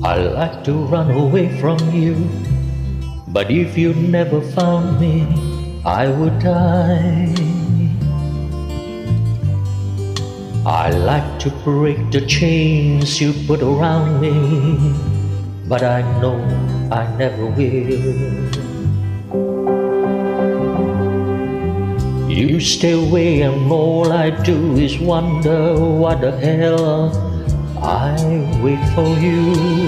I like to run away from you, but if you never found me, I would die. I like to break the chains you put around me, but I know I never will. You stay away and all I do is wonder what the hell I wait for you.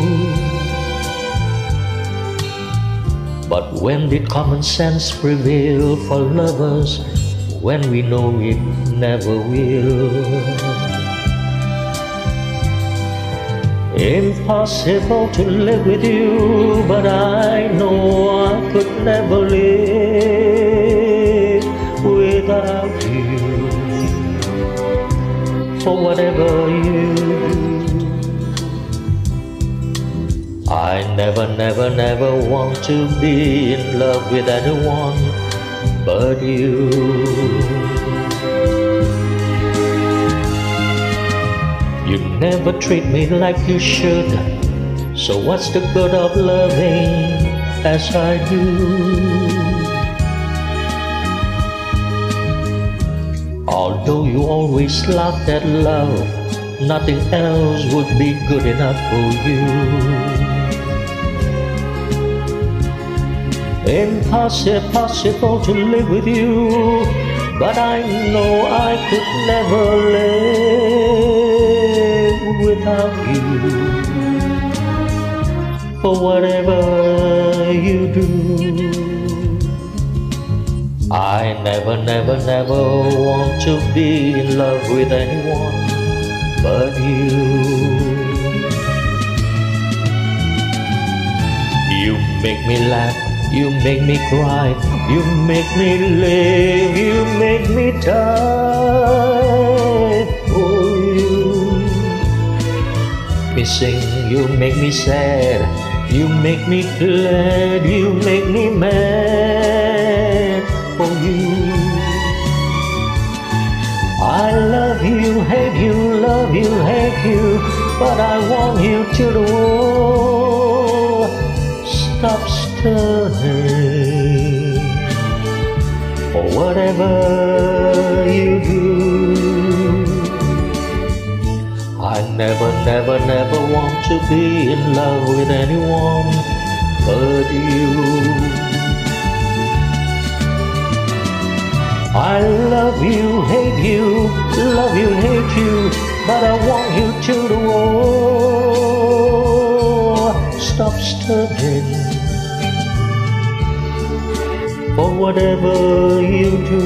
But when did common sense prevail for lovers when we know it never will? Impossible to live with you, but I know I could never live without you. For whatever you do, I never want to be in love with anyone but you. You never treat me like you should, so what's the good of loving as I do? Although you always laughed at love, nothing else would be good enough for you. Impossible to live with you, but I know I could never live without you. For whatever you do, I never want to be in love with anyone but you. You make me laugh, you make me cry, you make me live, you make me die for you. Me sing, you make me sad, you make me glad, you make me mad for you. I love you, hate you, love you, hate you, but I want you to the world. Stop stirring, for whatever you do, I never want to be in love with anyone but you. I love you, hate you, love you, hate you, but I want you to the world. Stop stirring, for whatever you do,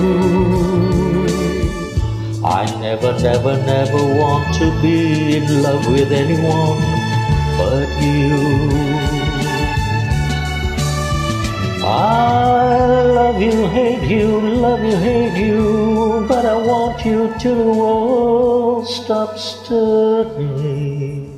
I never want to be in love with anyone but you. I love you, hate you, love you, hate you, but I want you to the world. Stop stirring.